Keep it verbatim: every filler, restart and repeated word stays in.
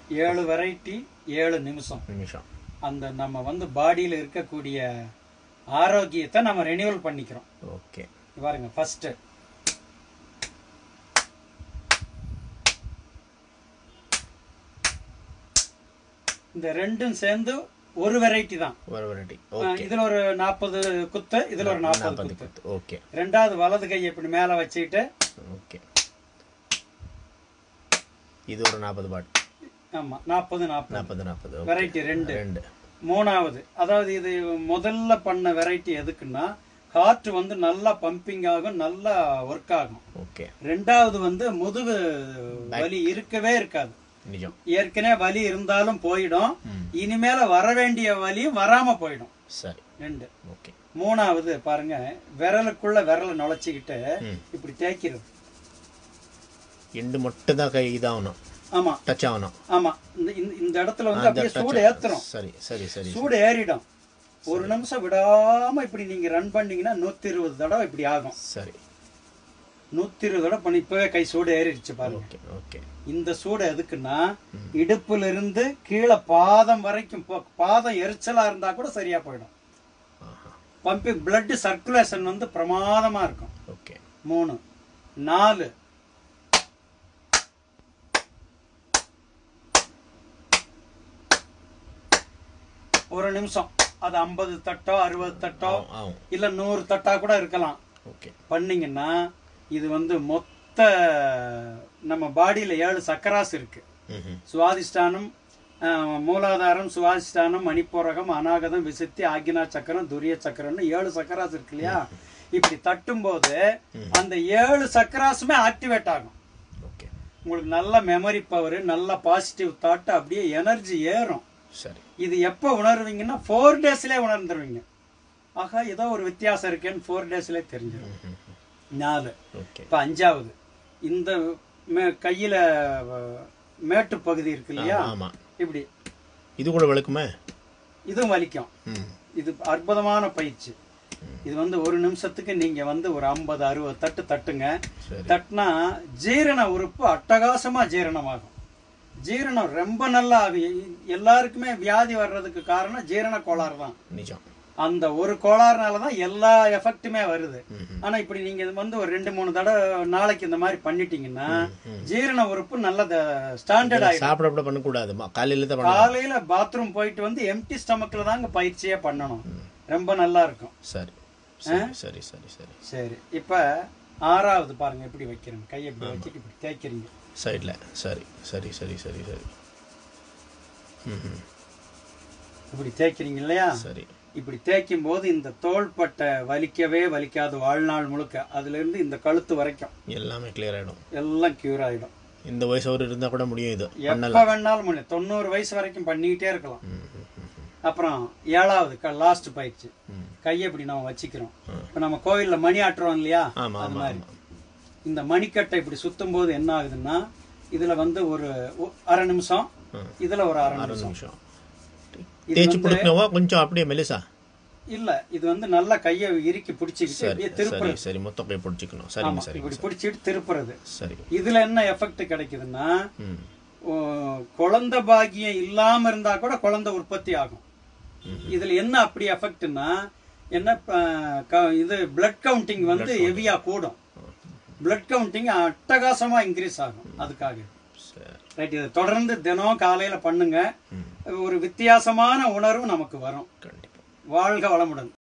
ஏழு வெரைட்டி ஏழு நிமிஷம் நிமிஷம் அந்த நம்ம வந்து பாடியில் இருக்கக்கூடிய ஆரோக்கியத்தை நம்ம ரெனியூவல் பண்ணிக்கிறோம். ஓகே பாருங்க ஃபர்ஸ்ட் இந்த ரெண்டும் சேர்ந்து ஒரு வெரைட்டி தான். ஒரு வெரைட்டி. ஓகே. இதுல ஒரு நாற்பது குத்து, இதுல ஒரு நாற்பது குத்து. ஓகே. ரெண்டாவது வலது கை இப்படி மேல வச்சிட்டு ஓகே. இது ஒரு நாற்பது பாட். ஆமா நாற்பது நாற்பது நாற்பது நாற்பது வெரைட்டி ரெண்டு ரெண்டு. மூணாவது அதாவது இது முதல்ல பண்ண வெரைட்டி எதுக்குன்னா ஹார்ட் வந்து நல்லா பம்பிங் ஆகும், நல்லா ஒர்க் ஆகும். ஓகே. ரெண்டாவது வந்து முதுகு வலி இருக்கவே இருக்காது. நிஜம். ஏற்கனவே வலி இருந்தாலும் போயிடும், இனிமேல வர வேண்டிய வலியும் வராம போயிடும். சரி. ரெண்டு. ஓகே. மூணாவது பாருங்க, விரலுக்குள்ள விரலை நுழைச்சிக்கிட்டு இப்படி தேய்க்கிறது. எண்டு மட்டும் தான் கை இதாகணும். ஆமா டச் ஆகணும். ஆமா இந்த இந்த இடத்துல வந்து அப்படியே சூடு ஏத்துறோம். சரி சரி சரி. சூடு ஏறிடும். ஒரு நிமிஷம் விடாம இப்படி நீங்க ரன் பண்ணீங்கன்னா நூத்தி இருபது தடவை இப்படி ஆகும். சரி. நூத்தி இருபது தடவை பண்ணி இப்பவே கை சூடு ஏறிடுச்சு பாருங்க. Okay okay. இந்த சூடு எதுக்குன்னா இடுப்புல இருந்து கீழே பாதம் வரைக்கும், பாதம் எரிச்சலா இருந்தா கூட சரியா போயிடும். பம்பிங் பிளட் சர்க்குலேஷன் வந்து பிரமாதமா இருக்கும். ஓகே. மூணு. நாலு. ஒரு நிமிஷம். அது ஐம்பது தட்டோ அறுபது தட்டோ இல்ல நூறு தட்டா கூட இருக்கலாம். பண்ணீங்கன்னா இது வந்து மொத்த நம்ம பாடியில ஏழு சக்கராஸ் இருக்கு. சுவாதிஷ்டானம், மூலாதாரம், சுவாதிஷ்டானம், மணிப்பூரகம், அநாகதம், விசுத்தி, ஆக்ஞா சக்கரம், துரிய சக்கரம்னு ஏழு சக்கராஸ் இருக்கு இல்லையா? இப்படி தட்டும் போது அந்த ஏழு சக்கராசுமே ஆக்டிவேட் ஆகும். உங்களுக்கு நல்ல மெமரி பவர், நல்ல பாசிட்டிவ் தாட், அப்படியே எனர்ஜி ஏறும். சரி. இது எப்ப உணர்வீங்கன்னா ஃபோர் டேஸ்லயே உணர்ந்துருவீங்க. ஆகா ஏதோ ஒரு வித்தியாசம் இருக்கேன்னு ஃபோர் டேஸ்லயே தெரிஞ்சிடும். நாலு. இப்ப அஞ்சாவது, இந்த கையில மேட்டு பகுதி இருக்கு இல்லையா? இப்படி இது கூட வலிக்குமே. இதுவும் வலிக்கும். இது அற்புதமான பயிற்சி. இது வந்து ஒரு நிமிஷத்துக்கு நீங்க வந்து ஒரு ஐம்பது அறுபது தட்டு தட்டுங்க. தட்டுனா ஜீரண உறுப்பு அட்டகாசமா ஜீரணமாகும். ஜீரணம் ரொம்ப நல்லா. எல்லாருக்குமே வியாதி வர்றதுக்கு காரணம் ஜீரண கோளாறு தான். நிஜம். அந்த ஒரு கோளாறுனாலதான் எல்லா எஃபெக்ட்டுமே வருது. ஆனா இப்படி நீங்க வந்து ஒரு ரெண்டு மூணு தடவை நாளைக்கு இந்த மாதிரி பண்ணிட்டீங்கன்னா ஜீரண உறுப்பு நல்ல ஸ்டாண்டர்ட் ஆயிடும். சாப்பிட பண்ண கூடாது. காலையில காலையில பாத்ரூம் போயிட்டு வந்து எம்டி ஸ்டமக்ல தாங்க பயிற்சியே பண்ணணும். ரொம்ப நல்லா இருக்கும். சரி சரி சரி சரி சரி. இப்ப ஆறாவது பாருங்க, எப்படி வைக்கிறேன். கையை இப்படி வச்சுட்டு இப்படி தேய்க்கிறீங்க சைட்ல. சரி சரி சரி சரி சரி. இப்படி தேய்க்கிறீங்க இல்லையா? சரி. இப்படி தேய்க்கும் போது இந்த தோள்பட்டை வலிக்கவே வலிக்காது வாழ்நாள் முழுக்க. அதுல இருந்து இந்த கழுத்து வரைக்கும் எல்லாமே கிளியர் ஆயிடும். எல்லாம் கியூர் ஆயிடும். இந்த வயசு ஒரு இருந்தா கூட முடியும். இது எப்ப வேணாலும் முடியும். தொண்ணூறு வயசு வரைக்கும் பண்ணிக்கிட்டே இருக்கலாம். அப்புறம் ஏழாவது லாஸ்ட் பயிற்சி, கையை இப்படி நம்ம வச்சுக்கிறோம். இப்ப நம்ம கோயில்ல மணி ஆட்டுறோம் இல்லையா? அது மாதிரி இந்த மணிக்கட்டை இப்படி சுத்தும் போது என்ன ஆகுதுன்னா இதுல வந்து ஒரு அரை நிமிஷம், இதுல ஒரு அரை நிமிஷம் கொஞ்சம் அப்படியே மெலிசா இல்ல. இது வந்து நல்லா கையை இறுக்கி பிடிச்சிக்கிட்டு திருப்புறது. சரி, மொத்த கை பிடிச்சிக்கணும். சரி சரி. இப்படி பிடிச்சிட்டு திருப்புறது. சரி. இதுல என்ன எஃபெக்ட் கிடைக்குதுன்னா குழந்தை பாக்கியம் இல்லாம இருந்தா கூட குழந்தை உற்பத்தி ஆகும். இதுல என்ன அப்படி எஃபெக்ட்னா என்ன, இது பிளட் கவுண்டிங் வந்து ஹெவியா கூடும். பிளட் கவுண்டிங் அட்டகாசமா இன்க்ரீஸ் ஆகும். அதுக்காக ரைட். இதை தொடர்ந்து தினம் காலையில பண்ணுங்க. ஒரு வித்தியாசமான உணர்வு நமக்கு வரும். வாழ்க வளமுடன்.